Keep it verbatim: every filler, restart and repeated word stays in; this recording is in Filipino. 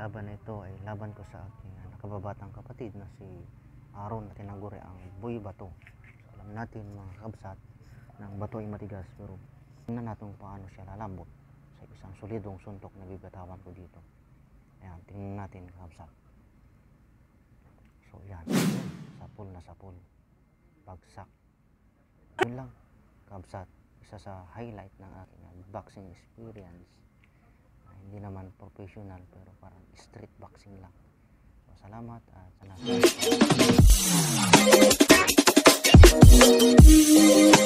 laban na ito ay laban ko sa aking nakababatang kapatid na si Aaron na tinaguri ang Boy Bato. So, alam natin mga kabsat ng bato ay matigas, pero tingnan natin paano siya lalambot sa isang solidong suntok na bigatawan ko dito. Ayan, tingnan natin kabsat. So yan, sapul na sapul, bagsak. Yun lang kabsat, isa sa highlight ng aking boxing experience. Uh, hindi naman professional pero parang street boxing lang. So salamat at sana